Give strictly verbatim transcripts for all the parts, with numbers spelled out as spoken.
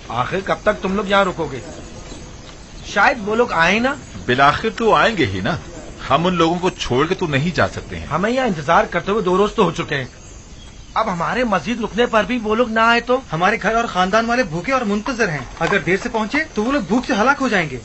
आखिर कब तक तुम लोग यहाँ रुकोगे? शायद वो लोग आए ना। बिलाखिर तो आएंगे ही ना, हम उन लोगों को छोड़ के तो नहीं जा सकते हैं। हमें यहाँ इंतजार करते हुए दो रोज तो हो चुके हैं। अब हमारे मस्जिद रुकने पर भी वो लोग ना आए तो? हमारे घर और खानदान वाले भूखे और मुंतजर हैं। अगर देर से पहुंचे तो वो लोग भूख से हलाक हो जाएंगे।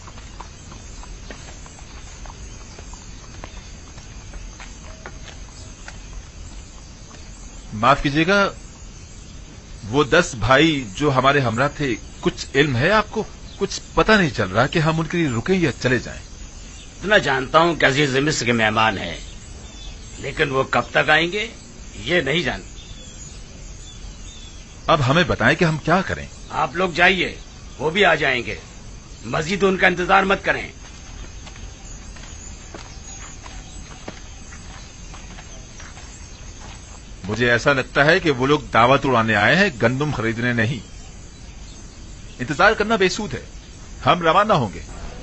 माफ कीजिएगा, वो दस भाई जो हमारे हमरा थे, कुछ इल्म है आपको? कुछ पता नहीं चल रहा कि हम उनके लिए रुकें या चले जाएं। इतना जानता हूं कि अजीज मिस्र के मेहमान हैं, लेकिन वो कब तक आएंगे ये नहीं जानता। अब हमें बताएं कि हम क्या करें। आप लोग जाइए, वो भी आ जाएंगे। मस्जिद उनका इंतजार मत करें। मुझे ऐसा लगता है कि वो लोग दावत उड़ाने आए हैं, गंदुम खरीदने नहीं। इंतजार करना बेसूद है, हम रवाना होंगे।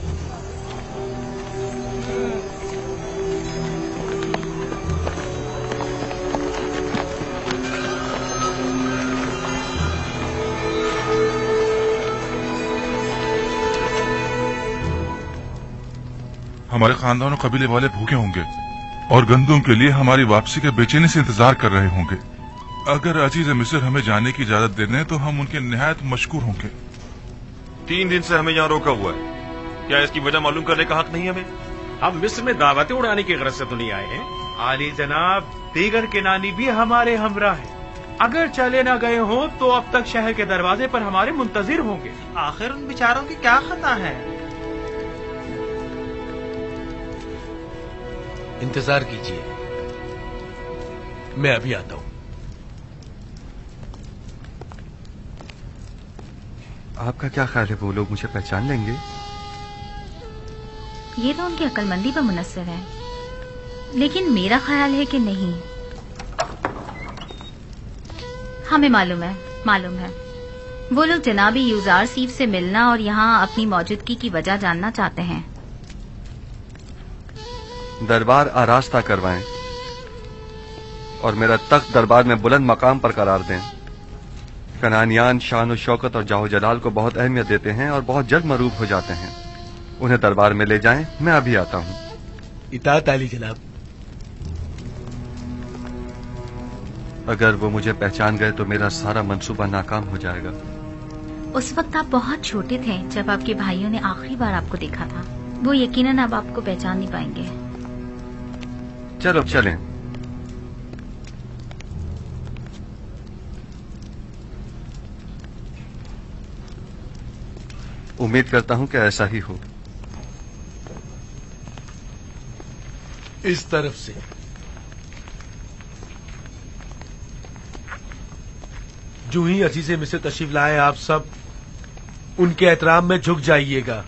हमारे खानदान और कबीले वाले भूखे होंगे और गंदुम के लिए हमारी वापसी के बेचैनी से इंतजार कर रहे होंगे। अगर अजीज मिस्र हमें जाने की इजाजत दे दें तो हम उनके निहायत मशकूर होंगे। तीन दिन से हमें यहाँ रोका हुआ है, क्या इसकी वजह मालूम करने का हक नहीं हमें? हम मिस्र में दावतें उड़ाने की गरज से तो नहीं आए हैं। आली जनाब, दीगर किनानी भी हमारे हमरा है। अगर चले ना गए हों तो अब तक शहर के दरवाजे पर हमारे मुंतजिर होंगे। आखिर उन बेचारों की क्या खता है? इंतजार कीजिए, मैं अभी आता हूं। आपका क्या ख्याल है, वो लोग मुझे पहचान लेंगे? ये तो उनकी अक्लमंदी पर मुनस्सर है, लेकिन मेरा ख्याल है कि नहीं। हमें मालूम है मालूम है वो लोग जनाबी यूजार सीफ से मिलना और यहाँ अपनी मौजूदगी की वजह जानना चाहते हैं। दरबार आरास्ता करवाएं और मेरा तख्त दरबार में बुलंद मकाम पर करार दें। कनानियान शान और शौकत और जाहो जलाल को बहुत अहमियत देते हैं और बहुत जल्द मरूब हो जाते हैं। उन्हें दरबार में ले जाएं, मैं अभी आता हूं। इताअत आली जनाब। अगर वो मुझे पहचान गए तो मेरा सारा मंसूबा नाकाम हो जाएगा। उस वक्त आप बहुत छोटे थे जब आपके भाइयों ने आखिरी बार आपको देखा था। वो यकीनन अब आपको पहचान नहीं पाएंगे। चलो चलें। उम्मीद करता हूं कि ऐसा ही हो। इस तरफ से जो ही अजीजे मिस्र तशरीफ लाए, आप सब उनके एहतराम में झुक जाइएगा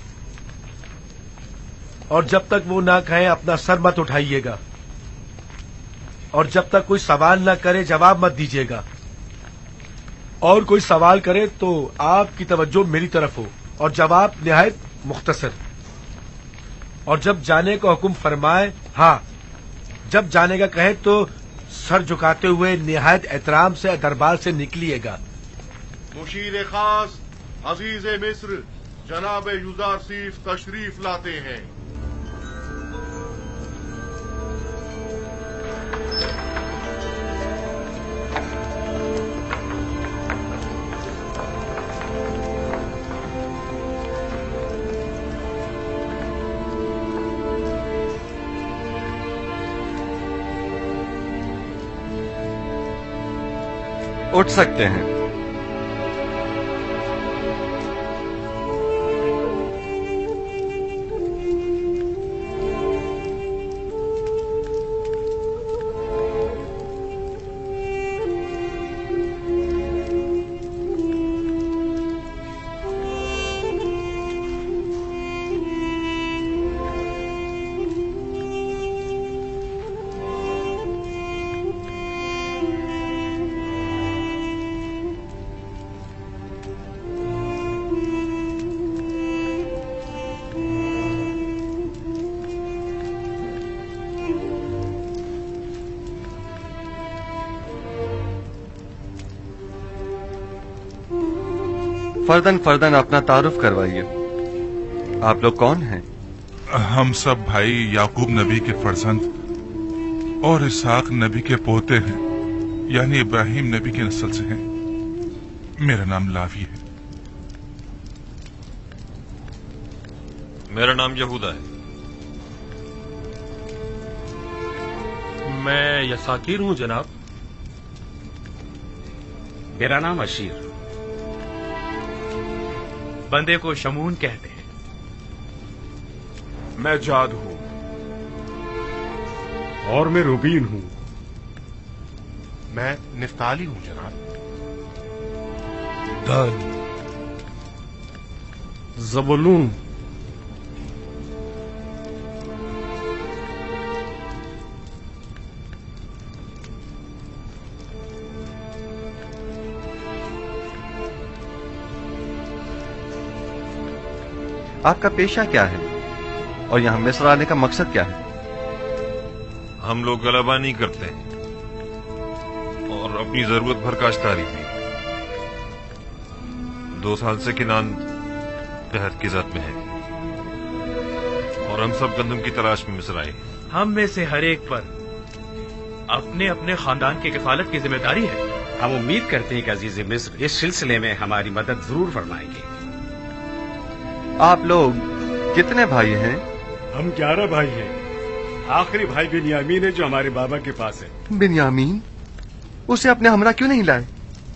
और जब तक वो ना कहें अपना सर मत उठाइएगा और जब तक कोई सवाल ना करे जवाब मत दीजिएगा। और कोई सवाल करे तो आपकी तवज्जो मेरी तरफ हो और जवाब निहायत मुख्तसर। और जब जाने का हुक्म फरमाए, हाँ जब जाने का कहे तो सर झुकाते हुए निहायत एहतराम से दरबार से निकलिएगा। मुशीर खास अजीज मिस्र जनाब यूजार सीफ तशरीफ लाते हैं। उठ सकते हैं। फर्दन फर्दन अपना तारुफ करवाइए। आप लोग कौन हैं? हम सब भाई याकूब नबी के फर्जंद और इसहाक नबी के पोते हैं, यानी इब्राहिम नबी की नस्ल से हैं। मेरा नाम लावी है। मेरा नाम यहूदा है। मैं यसाकीर हूँ जनाब। मेरा नाम अशीर। बंदे को शमून कहते हैं। मैं जाद हूँ। और मैं रुबीन हूँ। मैं निफ्ताली हूँ जनाब। दान, ज़बूलून, आपका पेशा क्या है और यहाँ मिस्र आने का मकसद क्या है? हम लोग गलबा नहीं करते हैं और अपनी जरूरत भर काश्तकारी भी। दो साल से किनान कहत की जद में है और हम सब गंदम की तलाश में मिस्र आए। हम में से हर एक पर अपने अपने खानदान की किफालत की जिम्मेदारी है। हम उम्मीद करते हैं कि अजीज मिस्र इस सिलसिले में हमारी मदद जरूर फरमाएंगे। आप लोग कितने भाई हैं? हम ग्यारह भाई हैं। आखिरी भाई बिन्यामीन है जो हमारे बाबा के पास है। बिन्यामीन? उसे अपने हमरा क्यों नहीं लाए?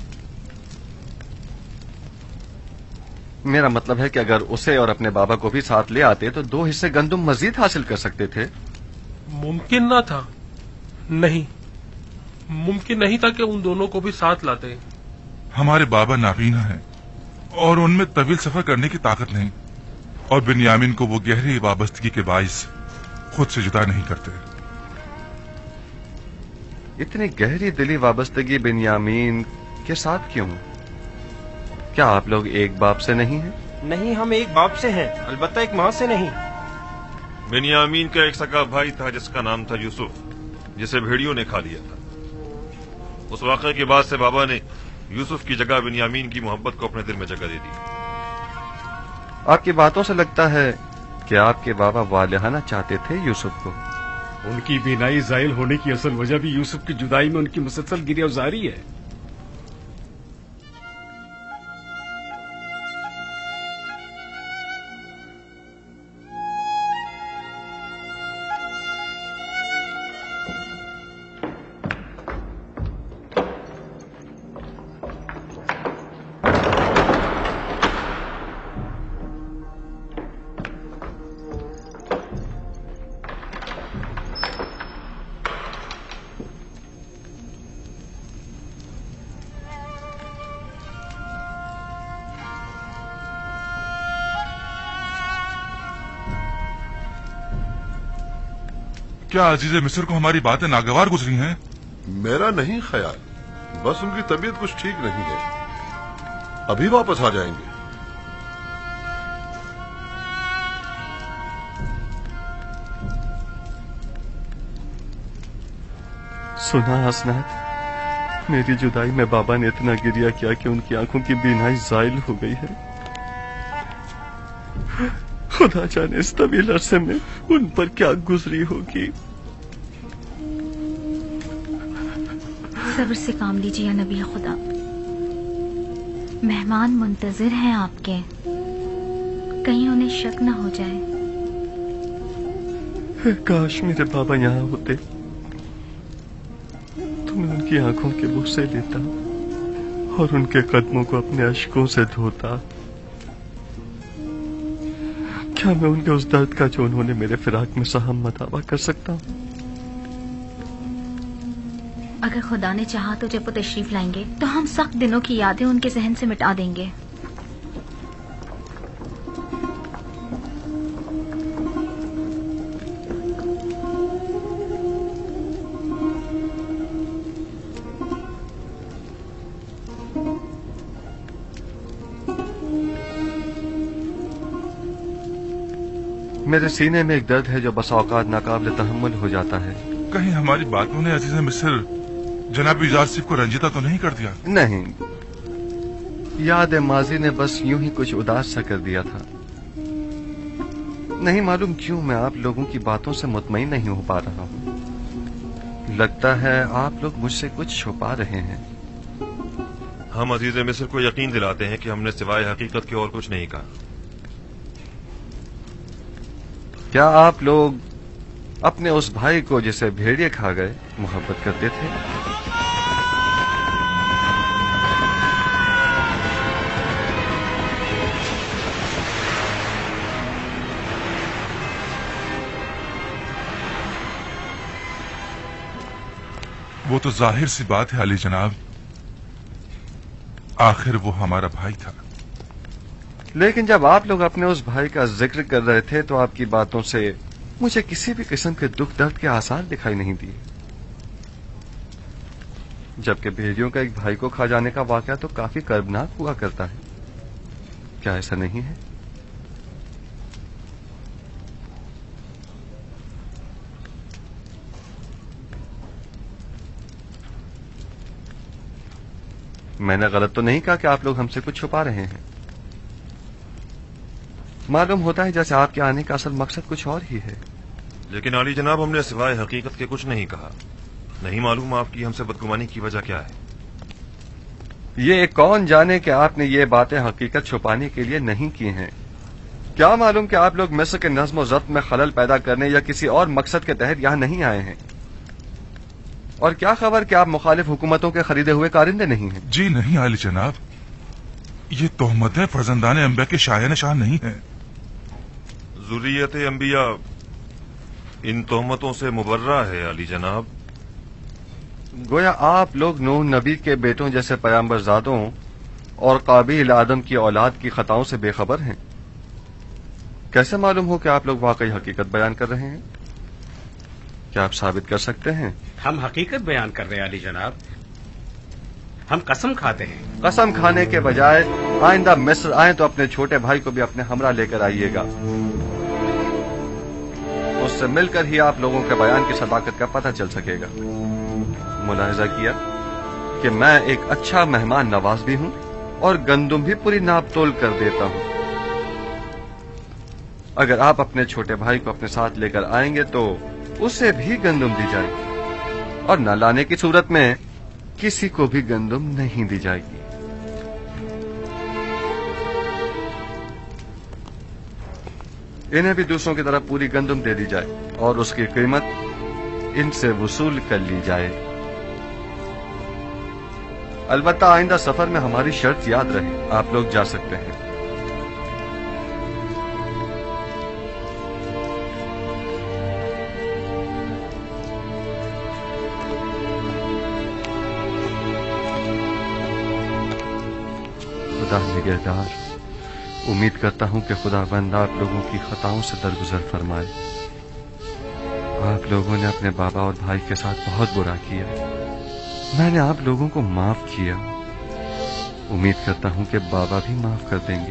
मेरा मतलब है कि अगर उसे और अपने बाबा को भी साथ ले आते तो दो हिस्से गंदुम मजीद हासिल कर सकते थे। मुमकिन ना था। नहीं, मुमकिन नहीं था कि उन दोनों को भी साथ लाते। हमारे बाबा नाबीना हैं और उनमें तवील सफर करने की ताकत नहीं, और बिन्यामीन को वो गहरी वाबस्तगी के बाइस खुद से जुदा नहीं करते। इतनी गहरी दिली वाबस्तगी बिन्यामीन के साथ क्यों? क्या आप लोग एक बाप से नहीं हैं? नहीं, हम एक बाप से हैं, अलबत्ता एक माँ से नहीं। बिन्यामीन का एक सगा भाई था जिसका नाम था यूसुफ, जिसे भेड़ियों ने खा लिया था। उस वाक़े के बाद से बाबा ने यूसुफ की जगह बिन्यामीन की मोहब्बत को अपने दिल में जगह दे दी। आपकी बातों से लगता है कि आपके बाबा वालिहाना चाहते थे यूसुफ को। उनकी बीनाई जायल होने की असल वजह भी यूसुफ की जुदाई में उनकी मुसलसल गिरफ्तारी है। क्या अजीज मिस्र को हमारी बातें नागवार गुजरी हैं? मेरा नहीं ख्याल, बस उनकी तबीयत कुछ ठीक नहीं है। अभी वापस आ जाएंगे। सुना हसनात, मेरी जुदाई में बाबा ने इतना गिरिया किया कि उनकी आंखों की बीनाई जायल हो गई है। खुदा जाने इस तवील अरसे में उन पर क्या गुजरी होगी। सब्र से काम लीजिए नबी खुदा। मेहमान मुंतजिर हैं आपके, कहीं उन्हें शक न हो जाए। काश मेरे बाबा यहाँ होते तो मैं उनकी आंखों के बुसे लेता और उनके कदमों को अपने अश्कों से धोता। क्या मैं उनके उस दर्द का जो उन्होंने मेरे फिराक में सहम दावा कर सकता हूँ? अगर खुदा ने चाहा तो जब वो तशरीफ लाएंगे तो हम सख्त दिनों की यादें उनके जहन से मिटा देंगे। मेरे सीने में एक दर्द है जो बस औकात नाकाबिल तहम्मुल हो जाता है। कहीं हमारी बातों ने अजीज मिस्र जनाब यूजारसिफ को रंजीता तो नहीं कर दिया? नहीं, याद माजी ने बस यूं ही कुछ उदास सा कर दिया था। नहीं मालूम क्यों मैं आप लोगों की बातों से मुतमईन नहीं हो पा रहा हूं। लगता है आप लोग मुझसे कुछ छुपा रहे हैं। हम अजीज मिस्र को यकीन दिलाते हैं कि हमने सिवाय हकीकत के और कुछ नहीं कहा। क्या आप लोग अपने उस भाई को जिसे भेड़िए खा गए मोहब्बत करते थे? वो तो जाहिर सी बात है अली जनाब, आखिर वो हमारा भाई था। लेकिन जब आप लोग अपने उस भाई का जिक्र कर रहे थे तो आपकी बातों से मुझे किसी भी किस्म के दुख दर्द के आसार दिखाई नहीं दिए। जबकि भेड़ियों का एक भाई को खा जाने का वाकया तो काफी कर्बनाक हुआ करता है, क्या ऐसा नहीं है? मैंने गलत तो नहीं कहा कि आप लोग हमसे कुछ छुपा रहे हैं। मालूम होता है जैसे आपके आने का असल मकसद कुछ और ही है। लेकिन आली जनाब, हमने सिवाय हकीकत के कुछ नहीं कहा। नहीं मालूम आपकी हमसे बदगुमानी की वजह क्या है। ये कौन जाने कि आपने ये बातें हकीकत छुपाने के लिए नहीं की हैं। क्या मालूम कि आप लोग मिस्र के नज्म और ज़ब्त में खलल पैदा करने या किसी और मकसद के तहत यहां नहीं आए हैं। और क्या खबर कि आप मुखालिफ हुकूमतों के खरीदे हुए कारिंदे नहीं हैं। जी नहीं आली जनाब, ये तोहमतें फर्जंदान अंबिया के शाया निशान नहीं है। ज़ुर्रियत अंबिया इन तोहमतों से मुबर्रा है अली जनाब। गोया आप लोग नूह नबी के बेटों जैसे पैगंबरजादों और काबिल आदम की औलाद की खताओं से बेखबर हैं। कैसे मालूम हो कि आप लोग वाकई हकीकत बयान कर रहे हैं? क्या आप साबित कर सकते हैं? हम हकीकत बयान कर रहे हैं अली जनाब। हम कसम खाते हैं। कसम खाने के बजाय आइंदा मिस्र आए तो अपने छोटे भाई को भी अपने हमरा लेकर आइएगा। उससे मिलकर ही आप लोगों के बयान की सदाकत का पता चल सकेगा। मुलाहिजा किया कि मैं एक अच्छा मेहमान नवाज भी हूं और गंदुम भी पूरी नाप तोल कर देता हूं। अगर आप अपने छोटे भाई को अपने साथ लेकर आएंगे तो उसे भी गंदुम दी जाएगी और न लाने की सूरत में किसी को भी गंदुम नहीं दी जाएगी। इन्हें भी दूसरों की तरह पूरी गंदुम दे दी जाए और उसकी कीमत इनसे वसूल कर ली जाए। अलबत्ता आइंदा सफर में हमारी शर्त याद रहे, आप लोग जा सकते हैं। खुदा निगहदार, उम्मीद करता हूं कि खुदावंद आप लोगों की खताओं से दरगुजर फरमाए। आप लोगों ने अपने बाबा और भाई के साथ बहुत बुरा किया, मैंने आप लोगों को माफ किया। उम्मीद करता हूं कि बाबा भी माफ कर देंगे।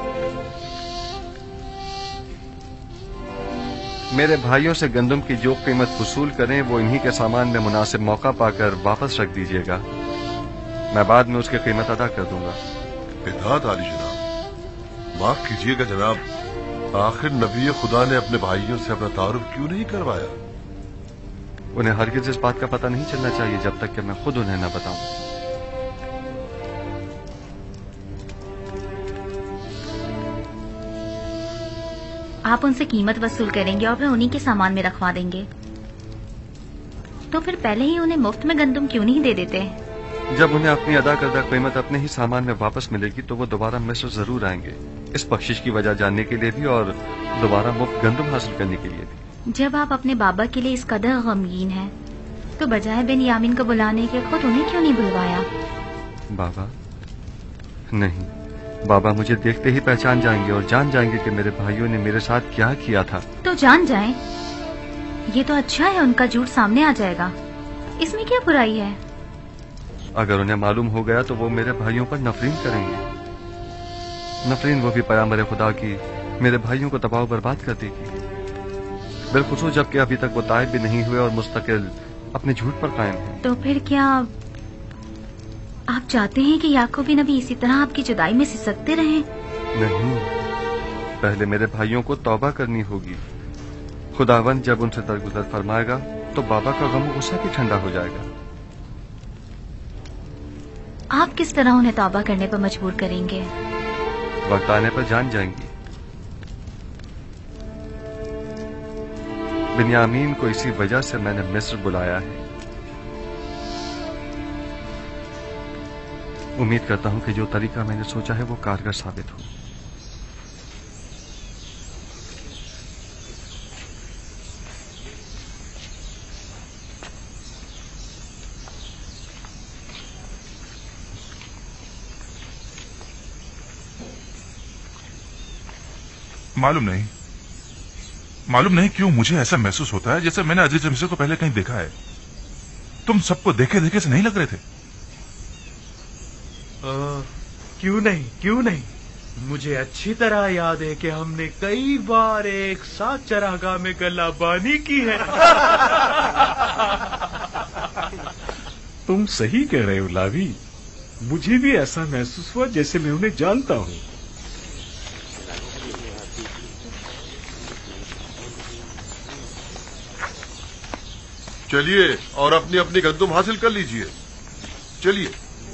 मेरे भाइयों से गंदम की जो कीमत वसूल करें वो इन्हीं के सामान में मुनासिब मौका पाकर वापस रख दीजिएगा। मैं बाद में उसकी कीमत अदा कर दूंगा। इताअत आली जनाब। माफ कीजिएगा जनाब, आखिर नबी खुदा ने अपने भाइयों से अपना तारुफ क्यों नहीं करवाया? उन्हें हरगिज इस बात का पता नहीं चलना चाहिए जब तक कि मैं खुद उन्हें न बताऊं। आप उनसे कीमत वसूल करेंगे और फिर उन्हीं के सामान में रखवा देंगे, तो फिर पहले ही उन्हें मुफ्त में गंदम क्यों नहीं दे देते? जब उन्हें अपनी अदा करदा कीमत अपने ही सामान में वापस मिलेगी तो वो दोबारा मिस्र जरूर आएंगे, इस बख्शिश की वजह जानने के लिए भी और दोबारा मुफ्त गंदम हासिल करने के लिए भी। जब आप अपने बाबा के लिए इस कदर गमगीन हैं, तो बजाय बिन यामीन को बुलाने के खुद उन्हें क्यों नहीं बुलवाया? बाबा नहीं, बाबा मुझे देखते ही पहचान जाएंगे और जान जाएंगे कि मेरे भाइयों ने मेरे साथ क्या किया था। तो जान जाएं, ये तो अच्छा है, उनका झूठ सामने आ जाएगा, इसमें क्या बुराई है? अगर उन्हें मालूम हो गया तो वो मेरे भाइयों पर नफरीन करेंगे। नफरीन वो भी पैगंबर खुदा की मेरे भाइयों को तबाह बर्बाद कर देगी, बिलखुसूस जबकि अभी तक वो तायब भी नहीं हुए और मुस्तकिल अपने झूठ पर कायम हैं। तो फिर क्या آپ چاہتے ہیں کہ یعقوب نبی اسی طرح آپ کی جدائی میں سسکتے رہیں؟ نہیں، پہلے میرے بھائیوں کو توبہ کرنی ہوگی. خداوند جب ان سے درگزر فرمائے گا تو بابا کا غم و غصہ بھی ٹھنڈا ہو جائے گا. آپ کس طرح انہیں توبہ کرنے پر مجبور کریں گے؟ وقت آنے پر جان جائیں گی. بنیامین کو اسی وجہ سے میں نے مصر بلایا ہے. امید کرتا ہوں کہ جو طریقہ میں نے سوچا ہے وہ کارگر ثابت ہو. معلوم نہیں معلوم نہیں کیوں مجھے ایسا محسوس ہوتا ہے جیسے میں نے عزیز مصر کو پہلے کہیں دیکھا ہے. تم سب کو دیکھے دیکھے سے نہیں لگ رہے تھے؟ آ, کیوں نہیں کیوں نہیں مجھے اچھی طرح یاد ہے کہ ہم نے کئی بار ایک ساتھ چراگاہ میں گلہ بانی کی ہے. تم صحیح کہہ رہے ہو لاوی. مجھے بھی ایسا محسوس ہوا جیسے میں انہیں جانتا ہوں. چلیے اور اپنی اپنی گندم حاصل کر لیجئے. چلیے.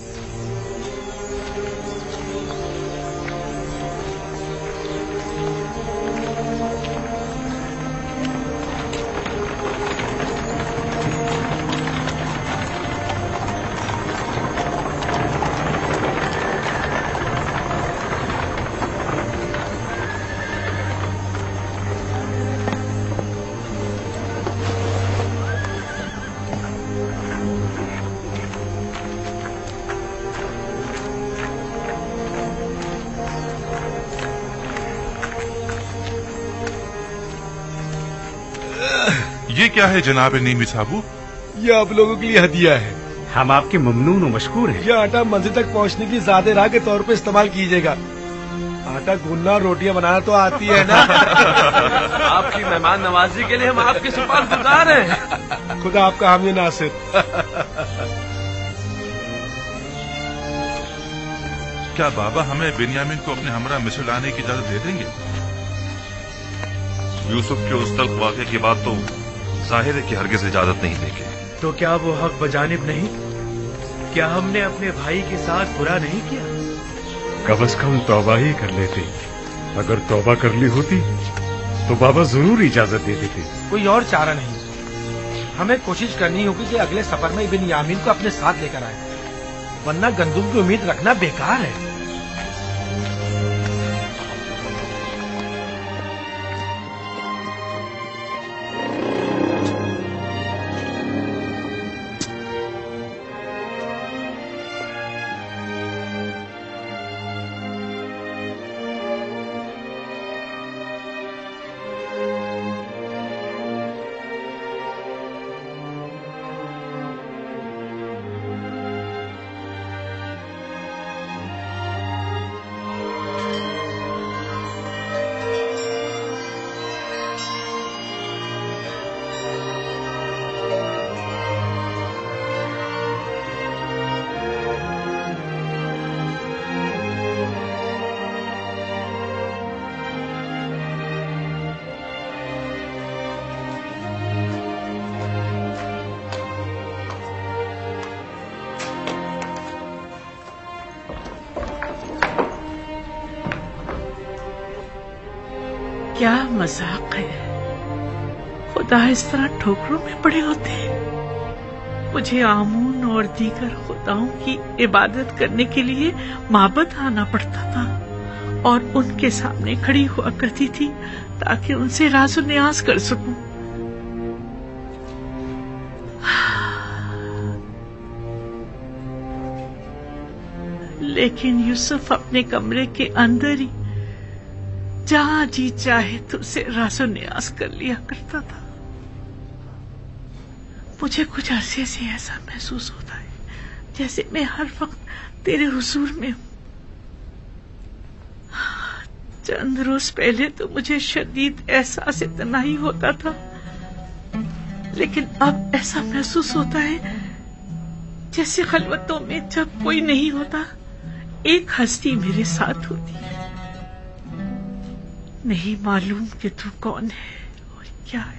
یہ کیا ہے جناب نیمی صاحبو؟ یہ آپ لوگوں کے لیے ہدیہ ہے. ہم آپ کے ممنون و مشکور ہیں. یہ آٹا منزل تک پہنچنے کی زیادہ راہ کے طور پہ استعمال کیجیے گا. آٹا گوننا اور روٹیاں بنانا تو آتی ہے نا. آپ کی مہمان نوازی کے لیے ہم آپ کے سپاس گزار ہیں. خدا آپ کا حامی ناصر. کیا بابا ہمیں بنیامین کو اپنے ہمراہ مصر لانے کی اجازت دے دیں گے؟ یوسف کے اس تلخ واقعے کے بعد تو ظاہر ہے کہ ہرگز اجازت نہیں دیں گے. تو کیا وہ حق بجانب نہیں؟ کیا ہم نے اپنے بھائی کے ساتھ برا نہیں کیا؟ کم از کم توبہ ہی کر لیتے. اگر توبہ کر لی ہوتی تو بابا ضرور اجازت دے دیتے. کوئی اور چارہ نہیں. ہمیں کوشش کرنی ہوگی کہ اگلے سفر میں بنیامین کو اپنے ساتھ لے کر آئے، ورنہ گندم کی امید رکھنا بیکار ہے. کیا مذاق ہے. خدا اس طرح ٹھوکروں میں پڑے ہوتے ہیں. مجھے آمون اور دیگر خداؤں کی عبادت کرنے کے لیے معبد آنا پڑتا تھا اور ان کے سامنے کھڑی ہوا کرتی تھی تاکہ ان سے راز و نیاز کر سکوں. لیکن یوسف اپنے کمرے کے اندر ہی جہاں جی چاہے تو اسے راز و نیاز کر لیا کرتا تھا. مجھے کچھ عرصے سے ایسا محسوس ہوتا ہے جیسے میں ہر وقت تیرے حضور میں ہوں. چند روز پہلے تو مجھے شدید احساس تنہائی ہوتا تھا، لیکن اب ایسا محسوس ہوتا ہے जैसे खलवतों में जब कोई नहीं होता एक हस्ती मेरे साथ होती है। नहीं मालूम कि तू कौन है और क्या है।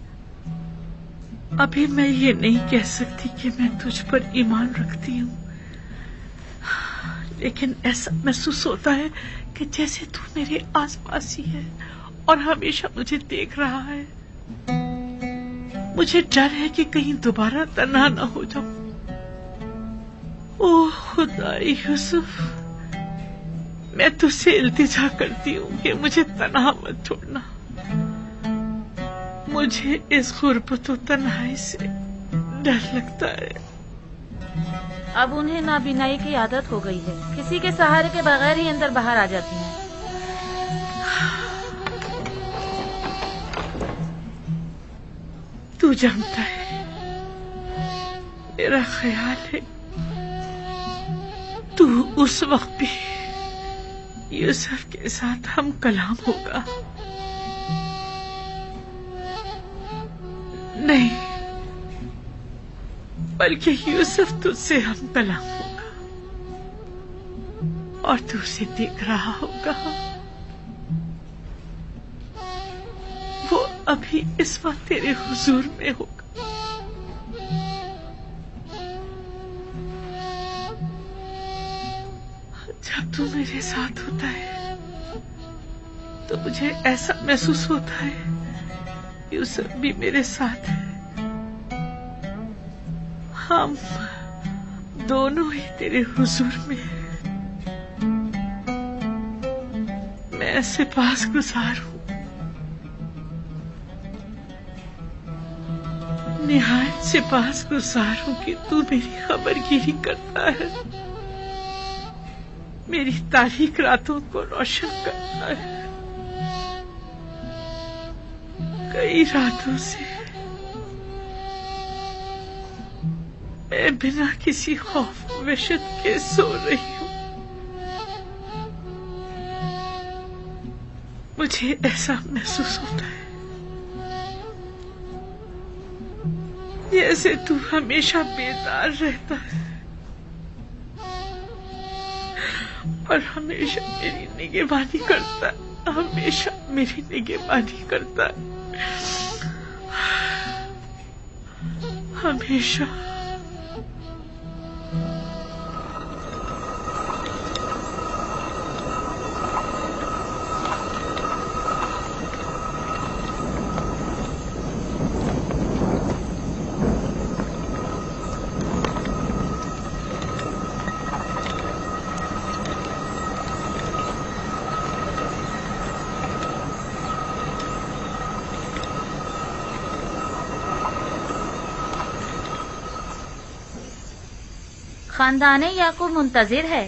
अभी मैं ये नहीं कह सकती कि मैं तुझ पर ईमान रखती हूँ, लेकिन ऐसा महसूस होता है कि जैसे तू मेरे आसपास ही है और हमेशा मुझे देख रहा है। मुझे डर है कि कहीं दोबारा तन्हा न हो जाऊं। ओह खुदा यूसुफ, मैं तुझसे इल्तिजा करती हूँ कि मुझे तन्हा मत छोड़ना। मुझे इस गुर्बत और तन्हाई से डर लगता है। अब उन्हें नाबीनाई की आदत हो गई है, किसी के सहारे के बगैर ही अंदर बाहर आ जाती हैं। तू जानता है, मेरा ख्याल है तू उस वक्त भी यूसुफ के साथ हम कलाम होगा। नहीं, बल्कि यूसुफ तुझसे हम कलाम होगा और तू उसे देख रहा होगा। वो अभी इस वक्त तेरे हुजूर में होगा। जब तू मेरे साथ होता है तो मुझे ऐसा महसूस होता है यूसुफ भी मेरे साथ है। हम दोनों ही तेरे हुजूर में हैं। मैं सिपासगुजार हूँ, निहायत सिपासगुजार हूँ कि तू मेरी खबरगिरी करता है, मेरी तारीख रातों को रोशन करता है। कई रातों से मैं बिना किसी खौफ वहशत के सो रही हूँ। मुझे ऐसा महसूस होता है जैसे तू हमेशा बेदार रहता है और हमेशा मेरी निगहबानी करता है, हमेशा मेरी निगहबानी करता है, हमेशा। खानदाने याकूब मुंतजिर है।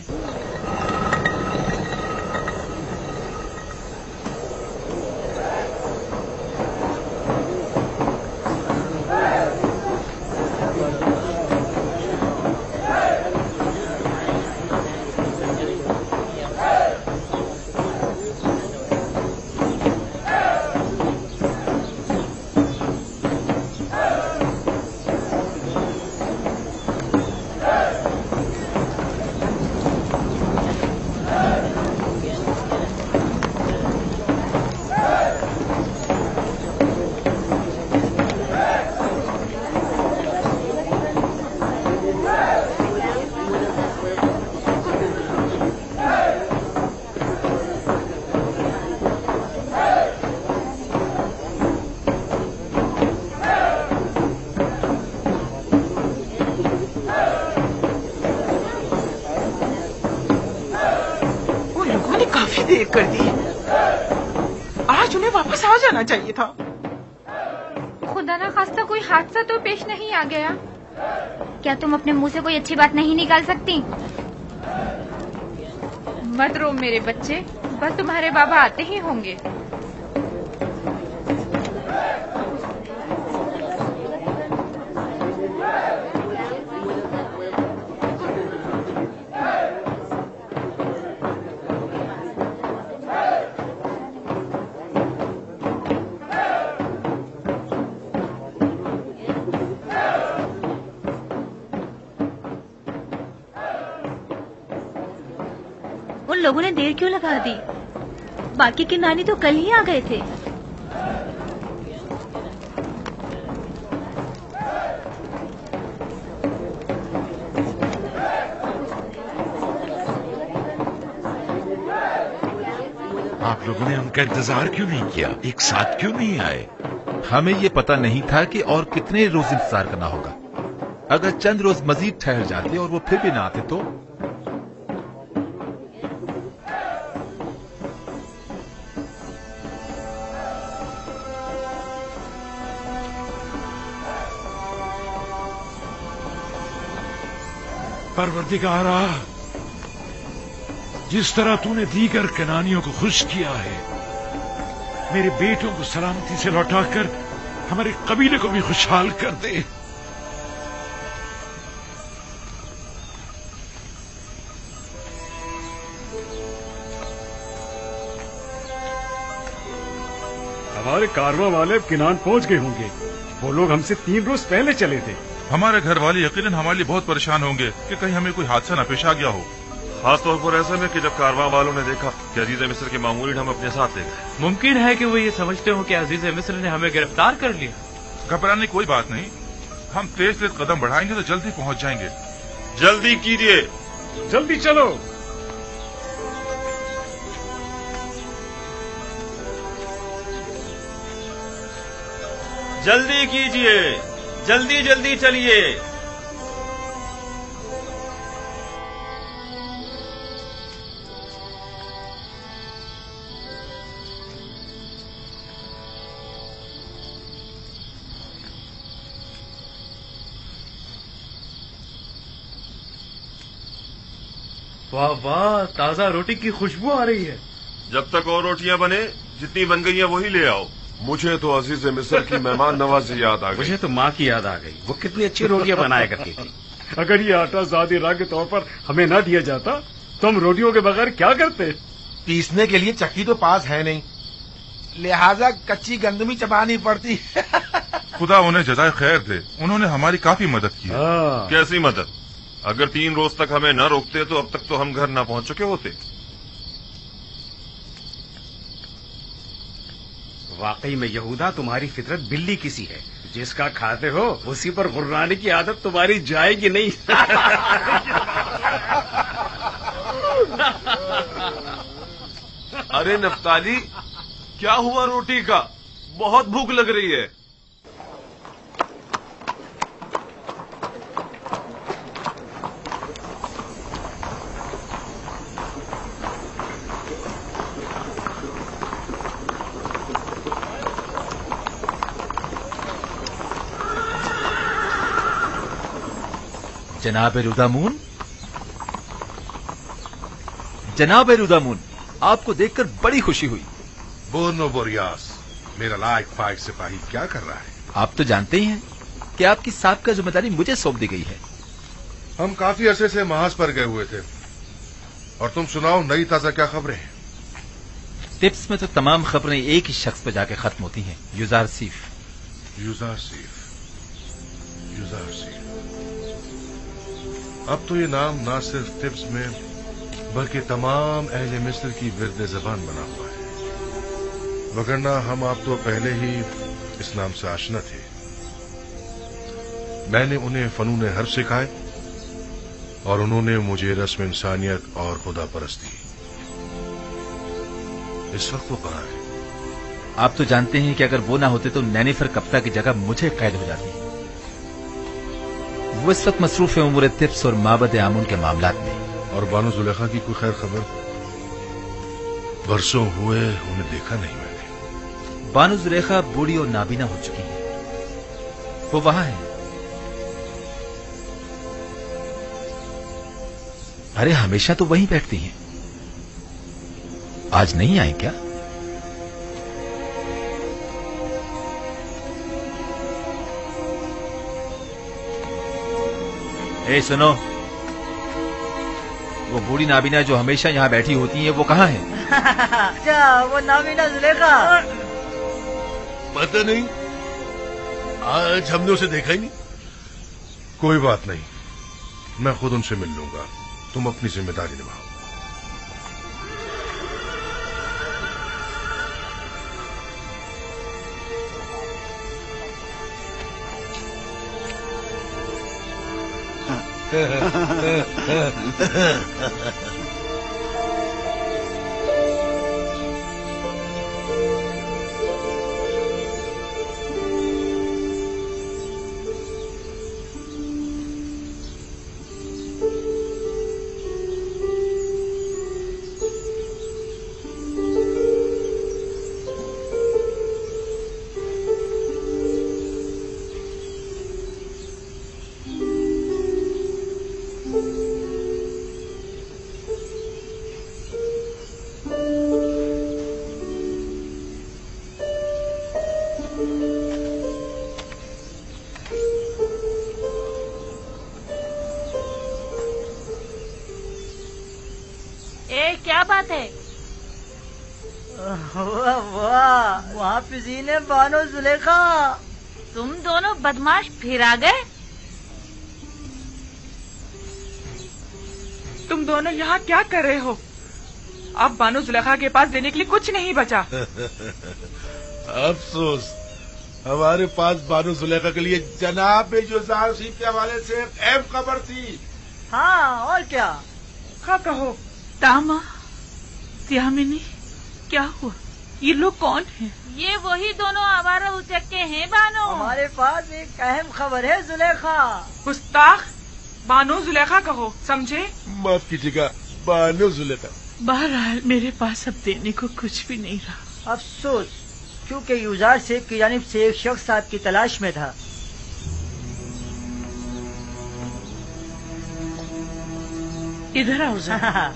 देर कर दी, आज उन्हें वापस आ जाना चाहिए था। खुदा ना खास्ता कोई हादसा तो पेश नहीं आ गया। क्या तुम अपने मुंह से कोई अच्छी बात नहीं निकाल सकती? मत रो मेरे बच्चे, बस तुम्हारे बाबा आते ही होंगे। लोगों ने देर क्यों लगा दी? बाकी के नानी तो कल ही आ गए थे। आप लोगों ने उनका इंतजार क्यों नहीं किया? एक साथ क्यों नहीं आए? हमें ये पता नहीं था कि और कितने रोज इंतजार करना होगा। अगर चंद रोज मजीद ठहर जाते और वो फिर भी ना आते तो? परवरदिगारा, जिस तरह तूने दीगर कनानियों को खुश किया है, मेरे बेटों को सलामती से लौटाकर हमारे कबीले को भी खुशहाल कर दे। हमारे कारवां वाले अब किनान पहुंच गए होंगे। वो लोग हमसे तीन रोज पहले चले थे। हमारे घर वाले यकीनन हमारे लिए बहुत परेशान होंगे कि कहीं हमें कोई हादसा न पेश आ गया हो। खास तौर पर ऐसे में कि जब कारवां वालों ने देखा कि अजीज मिस्र के मामूली हम अपने साथ ले गए। मुमकिन है कि वो ये समझते हो कि अजीज मिस्र ने हमें गिरफ्तार कर लिया। घबराने की कोई बात नहीं, हम तेज तेज कदम बढ़ाएंगे तो जल्दी पहुंच जाएंगे। जल्दी कीजिए, जल्दी चलो। जल्दी कीजिए, जल्दी जल्दी चलिए। वाह वाह, ताजा रोटी की खुशबू आ रही है। जब तक और रोटियां बने, जितनी बन गई हैं वही ले आओ। मुझे तो अजीज मिस्र की मेहमान नवाजी याद आ गई। मुझे तो माँ की याद आ गई, वो कितनी अच्छी रोटियां बनाया करती थी। अगर ये आटा ज़ादी राह के तौर पर हमें ना दिया जाता तो हम रोटियों के बगैर क्या करते? पीसने के लिए चक्की तो पास है नहीं, लिहाजा कच्ची गंदमी चबानी पड़ती। खुदा उन्हें जज़ाए खैर दे, उन्होंने हमारी काफी मदद की। कैसी मदद? अगर तीन रोज तक हमें न रोकते तो अब तक तो हम घर न पहुंच चुके होते। वाकई में यहूदा, तुम्हारी फितरत बिल्ली किसी है। जिसका खाते हो उसी पर गुर्राने की आदत तुम्हारी जाएगी नहीं। अरे नफ्ताली, क्या हुआ रोटी का? बहुत भूख लग रही है। जनाब रुदामून, जनाब रुदामून, आपको देखकर बड़ी खुशी हुई। बोनो बोरियास, मेरा लायक फाइक सिपाही क्या कर रहा है? आप तो जानते ही हैं कि आपकी साबका जिम्मेदारी मुझे सौंप दी गई है। हम काफी अरसे से महाज पर गए हुए थे, और तुम सुनाओ नई ताजा क्या खबरें हैं? टिप्स में तो तमाम खबरें एक ही शख्स पर जाके खत्म होती हैं, युजार सीफ। युजार सीफ, युजार सीफ। अब तो ये नाम ना सिर्फ टिप्स में बल्कि तमाम अहले मिस्र की विर्द जबान बना हुआ है, वगरना हम आप तो पहले ही इस नाम से आशना थे। मैंने उन्हें फनून हर्ब सिखाए और उन्होंने मुझे रस्म इंसानियत और खुदा परस्ती। इस वक्त वो कहाँ है? आप तो जानते हैं कि अगर वो ना होते तो नैनीफर कप्ता की जगह मुझे कैद हो जाती। वो इस वक्त मसरूफ है उमूर तिब्स और माबद आमून के मामलात में। और बानो जुलेखा की कोई खैर खबर? बरसों हुए उन्हें देखा नहीं मैंने। बानो जुलेखा बूढ़ी और नाबीना हो चुकी है, वो वहां है। अरे हमेशा तो वहीं बैठती हैं, आज नहीं आई क्या? ए सुनो, वो बूढ़ी नाबीना जो हमेशा यहाँ बैठी होती है वो कहाँ है? क्या वो नाबीना जुलेखा? पता नहीं, आज हमने उसे देखा ही नहीं। कोई बात नहीं, मैं खुद उनसे मिल लूंगा, तुम अपनी जिम्मेदारी निभाओ। ए क्या बात है? वाह वाह, वहाँ फिजी ने बानो जुलेखा। तुम दोनों बदमाश फिर आ गए? तुम दोनों यहाँ क्या कर रहे हो? अब बानो जुलेखा के पास देने के लिए कुछ नहीं बचा। अफसोस, हमारे पास बानो जुलेखा के लिए जनाब जुज़ार सी के हवाले से अहम खबर थी। हाँ, और क्या? हाँ कहो। तामा, त्यामिनी, क्या हुआ? ये लोग कौन हैं? ये वही दोनों आवारा उचक्के हैं बानो। हमारे पास एक अहम खबर है जुलेखा। गुस्ताख, बानो जुलेखा कहो, समझे? माफ कीजिएगा, बानो जुलेखा। बहरहाल मेरे पास अब देने को कुछ भी नहीं रहा। अफसोस, क्योंकि यूजार सेब की जानिब से एक शख्स आपकी तलाश में था। इधर आओ जरा।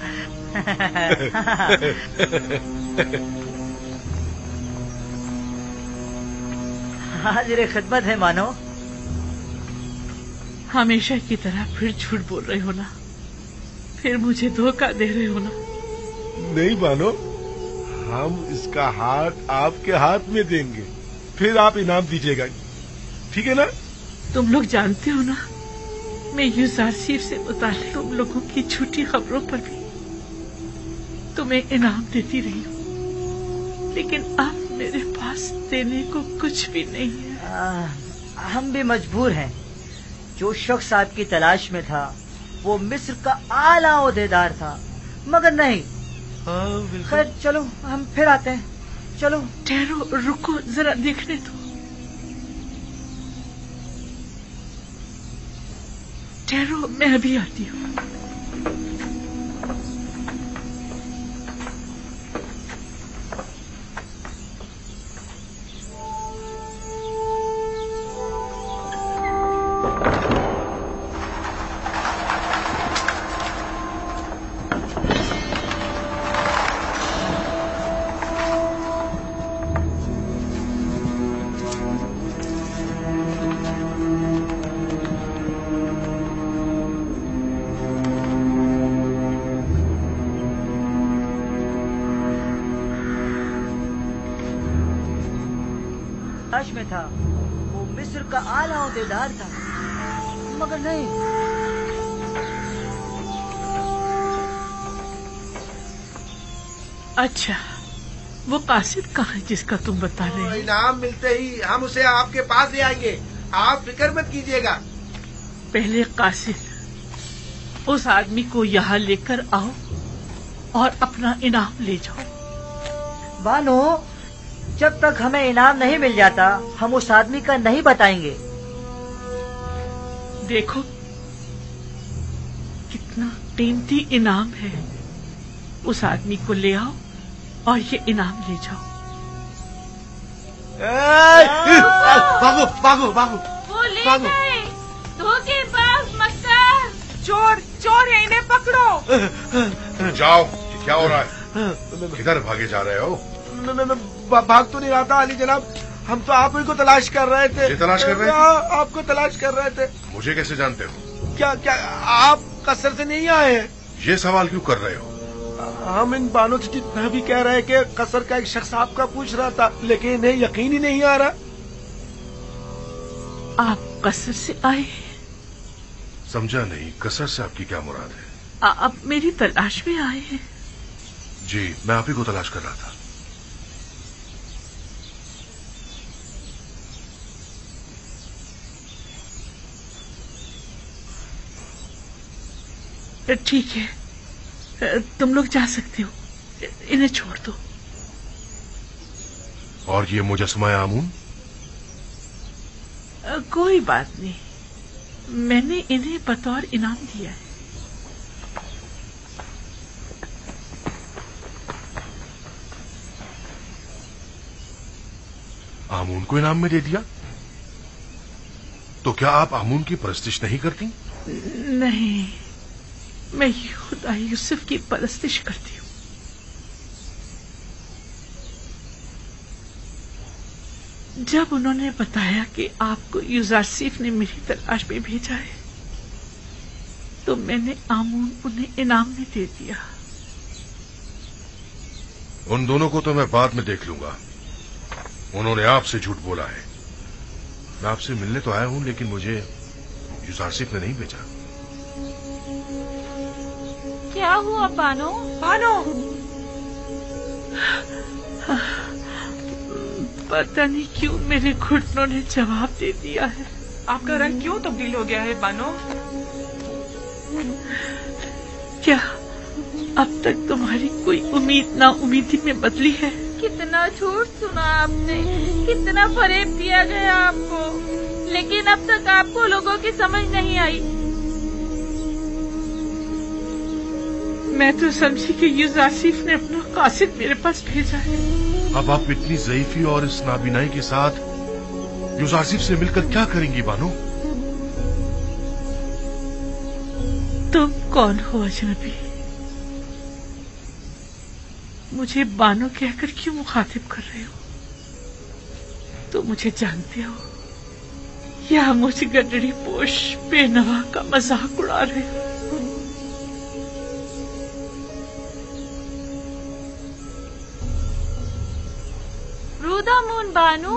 हाजिर खिदमत है मानो। हमेशा की तरह फिर झूठ बोल रहे हो ना? फिर मुझे धोखा दे रहे हो ना? नहीं मानो, हम इसका हाथ आपके हाथ में देंगे, फिर आप इनाम दीजिएगा, ठीक है ना? तुम लोग जानते हो ना, मैं यूजार सेब से मुताल्लिक तुम लोगों की झूठी खबरों पर भी तुम्हें इनाम देती रही हूँ, लेकिन अब मेरे पास देने को कुछ भी नहीं है। आ, हम भी मजबूर हैं। जो शख्स आपकी तलाश में था वो मिस्र का आला ओहदेदार था, मगर नहीं। खैर चलो, हम फिर आते हैं। चलो। ठहरो, रुको, जरा देखने दो। ठहरो, मैं अभी आती हूँ। में था, वो मिस्र का आला ओहदेदार था, मगर नहीं। अच्छा, वो कासिद कहाँ है जिसका तुम बता रहे हो? इनाम मिलते ही हम उसे आपके पास ले आएंगे, आप फिक्र मत कीजिएगा। पहले कासिद, उस आदमी को यहाँ लेकर आओ और अपना इनाम ले जाओ। बानो, जब तक हमें इनाम नहीं मिल जाता, हम उस आदमी का नहीं बताएंगे। देखो, कितना कीमती इनाम है। उस आदमी को ले आओ और ये इनाम ले जाओ। भागो भागो भागो। वो ले गए, धोखेबाज मक्कार। चोर चोर है, इन्हें पकड़ो। जाओ, क्या हो रहा है? किधर भागे जा रहे हो? मैं, मैं, मैं भाग तो नहीं रहा था अली जनाब, हम तो आप ही को तलाश कर रहे थे। ये तलाश कर रहे थे? आ, आपको तलाश कर रहे थे। मुझे कैसे जानते हो? क्या क्या आप कसर से नहीं आए हैं? ये सवाल क्यों कर रहे हो? हम इन बानों से जितना भी कह रहे हैं कि कसर का एक शख्स आपका पूछ रहा था, लेकिन इन्हें यकीन ही नहीं आ रहा। आप कसर से आए? समझा नहीं, कसर से आपकी क्या मुराद है? आप मेरी तलाश में आए हैं? जी, मैं आप ही को तलाश कर रहा था। ठीक है, तुम लोग जा सकते हो, इन्हें छोड़ दो। और ये मुजस्मा आमून? कोई बात नहीं, मैंने इन्हें बतौर इनाम दिया है। आमून को इनाम में दे दिया? तो क्या आप आमून की परस्तिश नहीं करती? नहीं, मैं खुदा यूसुफ की परस्तिश करती हूँ। जब उन्होंने बताया कि आपको यूजारसीफ ने मेरी तलाश में भेजा है, तो मैंने आमून उन्हें इनाम में दे दिया। उन दोनों को तो मैं बाद में देख लूंगा। उन्होंने आपसे झूठ बोला है। मैं आपसे मिलने तो आया हूं, लेकिन मुझे यूजारसीफ ने नहीं भेजा। क्या हुआ बानो? बानो, पता नहीं क्यों मेरे घुटनों ने जवाब दे दिया है। आपका रंग क्यों तब्दील हो गया है बानो? क्या अब तक तुम्हारी कोई उम्मीद ना उम्मीदी में बदली है? कितना झूठ सुना आपने, कितना फरेब दिया गया आपको, लेकिन अब तक आपको लोगों की समझ नहीं आई। मैं तो समझी कि यूजारसीफ ने अपना कासिद मेरे पास भेजा है। अब आप इतनी ज़ईफी और इस नाबीनाई के साथ यूजारसीफ से मिलकर क्या करेंगी बानो? तुम कौन हो अजनबी? मुझे बानो कहकर क्यों मुखातिब कर रहे हो? तुम मुझे जानते हो या मुझ गडड़ी पोश बेनवा का मजाक उड़ा रहे हो? रोदामून बानो,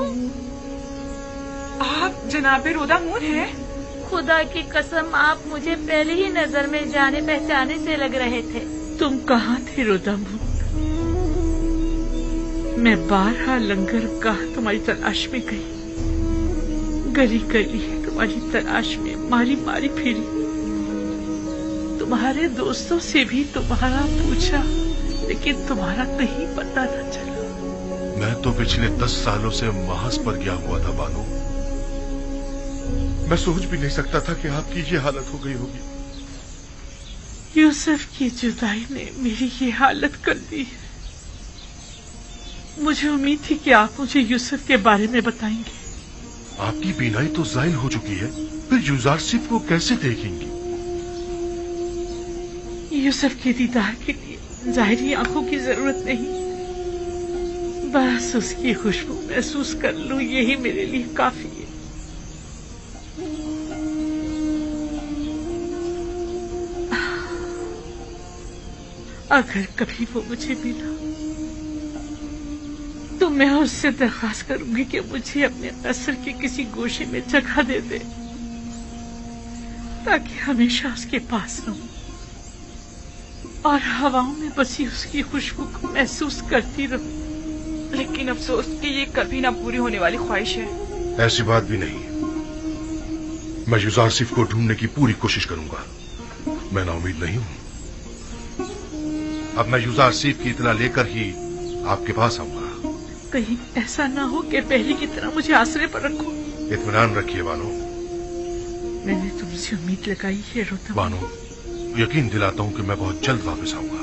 आप जनाबे रोदामून हैं? खुदा की कसम, आप मुझे पहले ही नजर में जाने पहचाने से लग रहे थे। तुम कहाँ थे रोदामून? मैं बारहा लंगर गाह तुम्हारी तलाश में गई, गली गली तुम्हारी तलाश में मारी मारी फिरी, तुम्हारे दोस्तों से भी तुम्हारा पूछा, लेकिन तुम्हारा कहीं पता न चला। मैं तो पिछले दस सालों से महज पर गया हुआ था बानो। मैं सोच भी नहीं सकता था कि आपकी ये हालत हो गई होगी। यूसुफ की जुदाई ने मेरी ये हालत कर दी है। मुझे उम्मीद थी कि आप मुझे यूसुफ के बारे में बताएंगे। आपकी बीनाई तो ज़ाइल हो चुकी है, फिर यूजारसीफ को कैसे देखेंगी? यूसुफ के दीदार के लिए जाहिरी आंखों की जरूरत नहीं, बस उसकी खुशबू महसूस कर लूं, यही मेरे लिए काफी है। अगर कभी वो मुझे मिला तो मैं उससे दरख्वास्त करूंगी कि मुझे अपने कसर के किसी गोशे में जगह दे दे, ताकि हमेशा उसके पास रहूं और हवाओं में बसी उसकी खुशबू को महसूस करती रहूं। लेकिन अफसोस कि ये कभी ना पूरी होने वाली ख्वाहिश है। ऐसी बात भी नहीं। मैं यूजारसीफ को ढूंढने की पूरी कोशिश करूंगा। मैं नाउमीद नहीं हूं। अब मैं यूजारसीफ की इत्तला लेकर ही आपके पास आऊंगा। कहीं ऐसा ना हो कि पहले की तरह मुझे आसरे पर रखो। इत्मीनान रखिए बानो। मैंने तुमसे उम्मीद लगाई है रोता बानो, यकीन दिलाता हूं कि मैं बहुत जल्द वापस आऊंगा।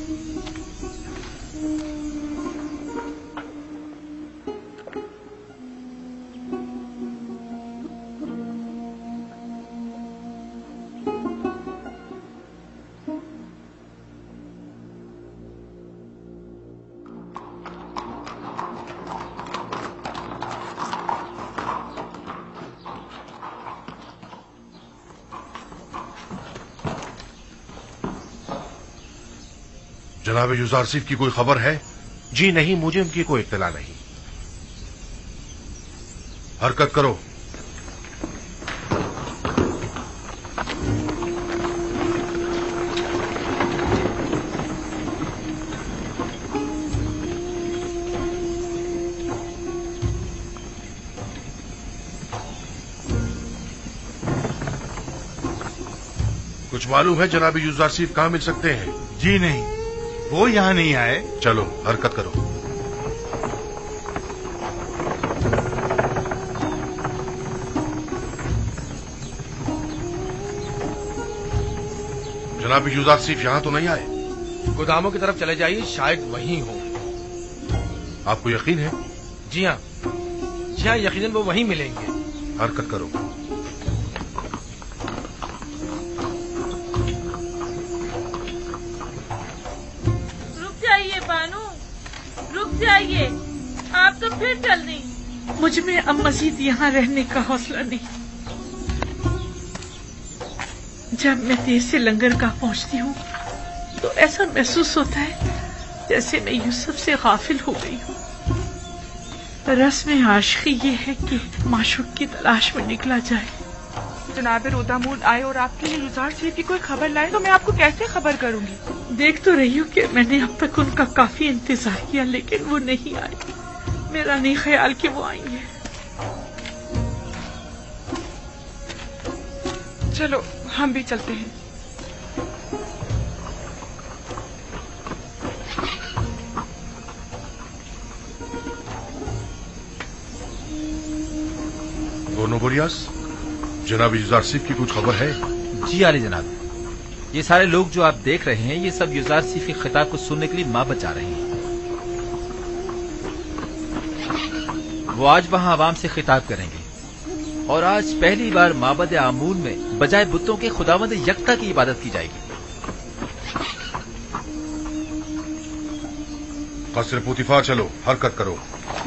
जनाब यूजारसीफ की कोई खबर है? जी नहीं, मुझे उनकी कोई इत्तला नहीं। हरकत करो। कुछ मालूम है जनाब यूसुफ कहाँ मिल सकते हैं? जी नहीं, वो यहाँ नहीं आए। चलो हरकत करो। जनाब यूसुफ यहाँ तो नहीं आए? गोदामों की तरफ चले जाइए, शायद वहीं हो। आपको यकीन है? जी हाँ, जी हाँ, यकीनन वो वहीं मिलेंगे। हरकत करो। रुक जाइए बानू, रुक जाइए, आप तो फिर चल दी। मुझ में अब मजीद यहाँ रहने का हौसला नहीं। जब मैं देर से लंगरगाह पहुँचती हूँ तो ऐसा महसूस होता है जैसे मैं यूसुफ से गाफिल हो गई हूँ। रस्म आशिकी ये है कि माशूक की तलाश में निकला जाए। जनाब रोदामून आए और आपके लिए यूसुफ से की कोई खबर लाए तो मैं आपको कैसे खबर करूंगी? देख तो रही हूँ कि मैंने अब तक उनका काफी इंतजार किया, लेकिन वो नहीं आए। मेरा नहीं ख्याल कि वो आएंगे। चलो हम भी चलते हैं। नोबोरियास, जनाब यूसुफ की कुछ खबर है? जी आली जनाब, ये सारे लोग जो आप देख रहे हैं ये सब यूसुफ के खिताब को सुनने के लिए माँ बचा रहे हैं। वो आज वहाँ आवाम से खिताब करेंगे और आज पहली बार माबद आमून में बजाय बुतों के खुदावंद यकता की इबादत की जाएगी। कसर पुतिफा, चलो हरकत करो।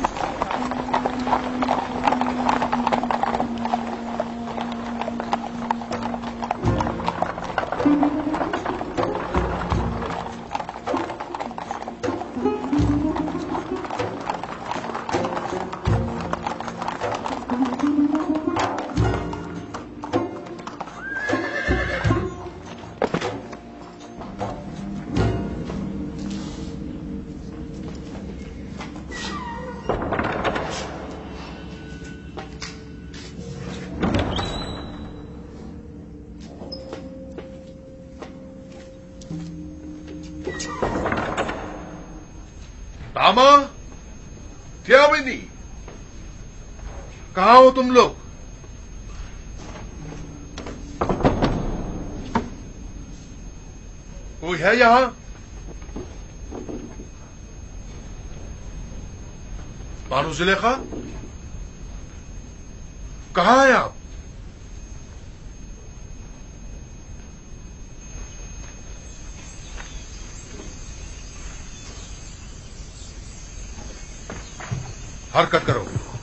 तामा, क्या बिनी, कहाँ हो तुम लोग? कोई है यहाँ? बानो जुलेखा, कहाँ हैं आप? हरकत करो।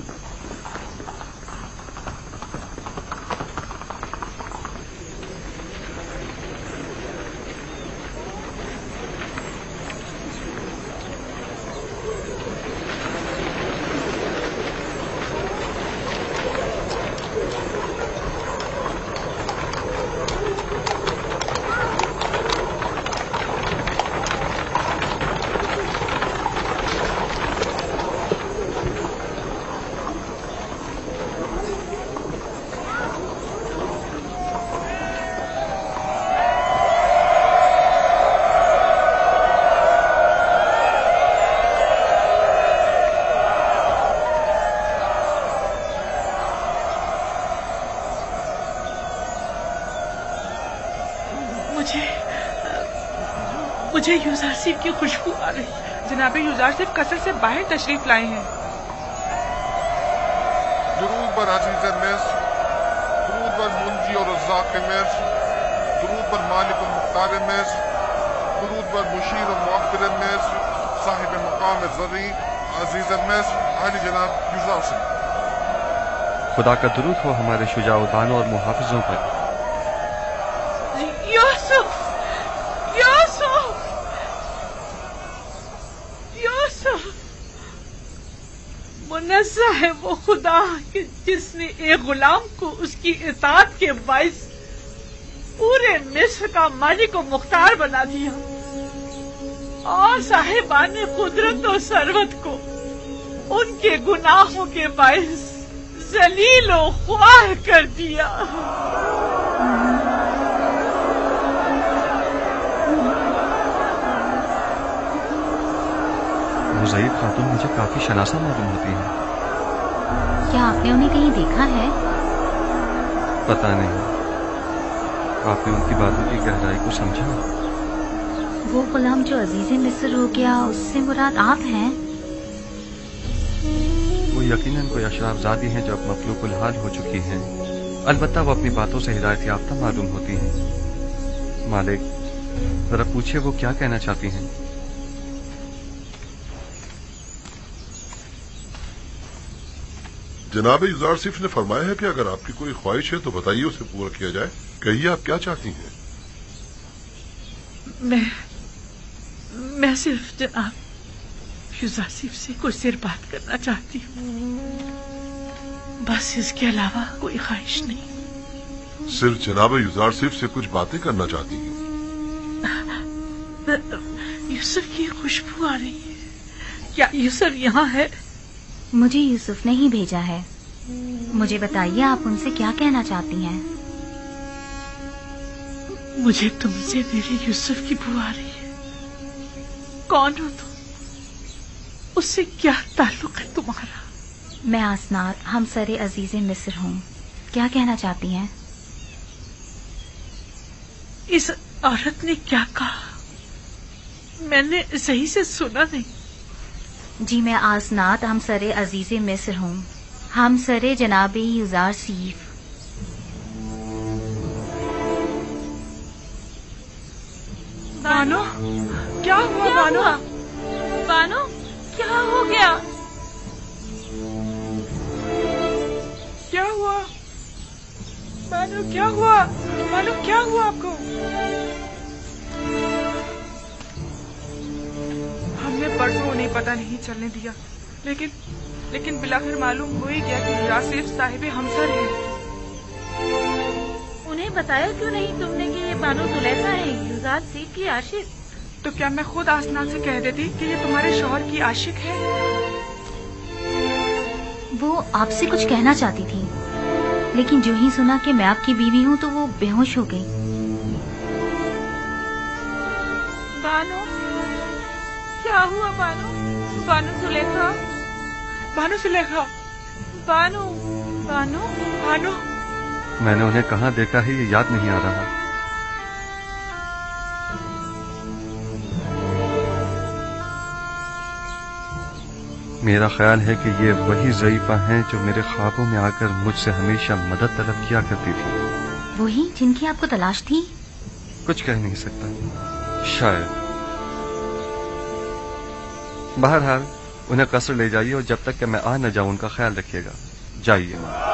मुझे यूसुफ की खुशबू आ रही है। जनाब यूसुफ कसर से बाहर तशरीफ लाए हैं। दुरूद बर अजीज़ मिस्र, दुरूद बर मुंजी और रज़्ज़ाक़ मिस्र, दुरूद बर मालिक और मुख्तार मिस्र, दुरूद बर मुशीर और मुअब्बिर मिस्र, साहिब मकाम ज़र्री अजीज़ मिस्र, आली जनाब यूसुफ। खुदा का दुरूद हो हमारे शुजाउदानों और मुहाफिजों पर। यूसुफ, यूसुफ, यूसुफ, मुनज़्ज़ह है वो खुदा कि जिसने एक गुलाम को उसकी इताअत के बाइस पूरे मिस्र का मालिक और मुख्तार बना दिया और साहिबान कुदरत और सरवत को उनके गुनाहों के बाइस जलील और ख्वार कर दिया। खातून मुझे काफी शनासा मालूम होती है। क्या आपने उन्हें कहीं देखा है? पता नहीं, आपने उनकी बातों की गहराई को समझा? वो गुलाम जो अजीज़े मिस्र हो गया, उससे मुराद आप हैं? वो यकीनन कोई अशराफजादी हैं जो अब मखलूकुल हाल हो चुकी हैं। अलबत्ता वो अपनी बातों से हिदायत याफ्ता मालूम होती हैं। मालिक, जरा पूछिए वो क्या कहना चाहती हैं। जनाब युजारसिफ ने फरमाया है कि अगर आपकी कोई ख्वाहिश है तो बताइए, उसे पूरा किया जाए। कहिए आप क्या चाहती हैं? मैं मैं सिर्फ जनाब युजारसिफ से कुछ देर बात करना चाहती हूँ, बस इसके अलावा कोई ख्वाहिश नहीं। सिर्फ जनाब युजारसिफ से कुछ बातें करना चाहती हैं? यूसुफ की खुशबू आ रही है। क्या यूसुफ यहाँ है? मुझे यूसुफ ने ही भेजा है। मुझे बताइए आप उनसे क्या कहना चाहती हैं? मुझे तुमसे मेरे यूसुफ की बू आ रही है। कौन हो तुम? उससे क्या ताल्लुक है तुम्हारा? मैं आसनात हमसरे अजीज़े मिस्र हूँ। क्या कहना चाहती हैं? इस औरत ने क्या कहा? मैंने सही से सुना नहीं। जी, मैं आसनात हमसरे अजीज़े मिस्र हूँ, हमसरे जनाबे युजारसिफ। बानो, क्या हुआ? क्या बानो हुआ? बानो, क्या हो गया? क्या हुआ? बानो, क्या हुआ? बानो, क्या हुआ आपको? हमने परसों उन्हें पता नहीं चलने दिया, लेकिन लेकिन बिलाखिर मालूम हो ही गया कि युजारसिफ साहिबे हमसर है। उन्हें बताया क्यों नहीं तुमने कि ये बानो जुलेखा है, युजारसिफ की आशिक? तो क्या मैं खुद आसनात से कह देती कि ये तुम्हारे शौहर की आशिक है? वो आपसे कुछ कहना चाहती थी, लेकिन जो ही सुना कि मैं आपकी बीवी हूँ तो वो बेहोश हो गई। बानो, क्या हुआ बानो? बानो जुलेखा, बानो जुलेखा, बानो, बानो, बानो। मैंने उन्हें कहाँ देखा है ये याद नहीं आ रहा। मेरा ख्याल है कि ये वही ज़ईफ़ा हैं जो मेरे ख्वाबों में आकर मुझसे हमेशा मदद तलब किया करती थी। वही जिनकी आपको तलाश थी? कुछ कह नहीं सकता, शायद। बहरहाल उन्हें कसर ले जाइए और जब तक कि मैं आ न जाऊं उनका ख्याल रखिएगा। जाइए।